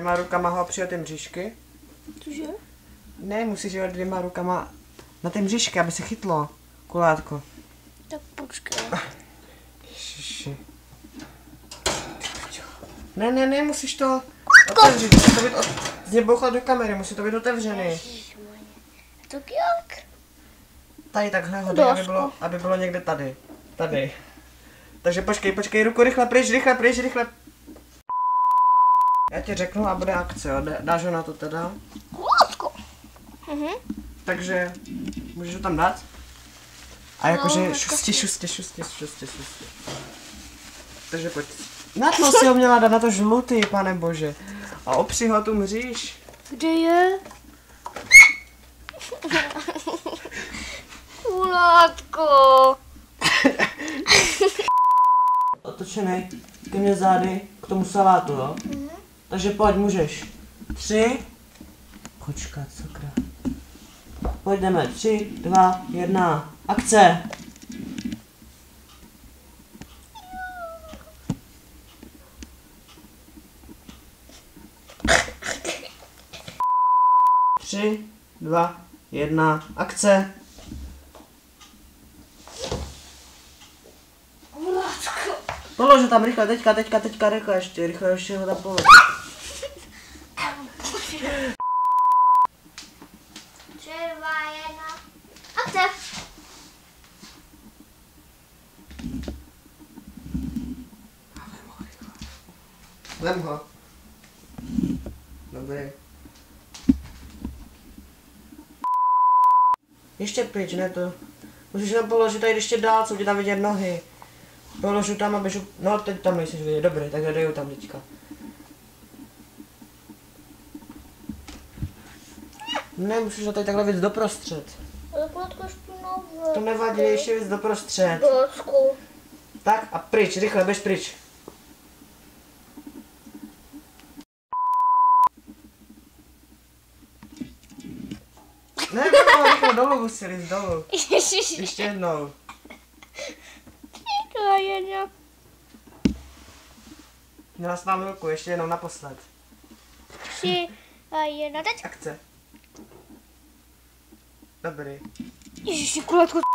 2 rukama ho přijel ty mřížky. Cože? Ne, musíš jít 2 rukama na ty mřížky, aby se chytlo kulátko. Tak počkej. Ježiši. Ne, musíš to otevřít. Musí to být z něj bouchat do kamery, musí to být otevřený. Tak jak? Tady takhle hodně, aby bylo někde tady. Tady. Takže počkej, ruku rychle pryč. Já ti řeknu a bude akce, jo. Dáš ho na to teda? Kulátko. Takže můžeš ho tam dát? A jakože šusti. Takže pojď. Na to si ho měla dát, na to žlutý, pane bože. A opři ho tu mříž. Kde je? Kulátko. Otočenej ke mně zády, k tomu salátu, jo? Takže pojď, můžeš. 3. Počkat, sakra. Pojďme, 3, 2, 1. Akce! Tři, 2, 1. Akce! Polož ho tam rychle, teďka, rychle ještě ho tam polož. 3, 2, 1. Akce. Vem ho. Dobrý. Ještě pryč, ne to. Můžeš tam položit tady ještě dál, co ti tam vidět nohy. Položu tam, abys... No, teď tam nejsiš vidět, dobrý, tak dej ho tam teďka. Ne, musíš ho tady takhle víc doprostřed. Ale kulátko ještě nové. To nevadí, ještě víc doprostřed. Kulátko. Tak a pryč, rychle, běž pryč. Ne, rychle dolů museli jít, dolů. Ještě jednou. 2, 1. Měla jsi tam ruku, ještě jednou naposled. 3, 2, 1. Teď. Akce. Dobrý. Ježiši, kulátko.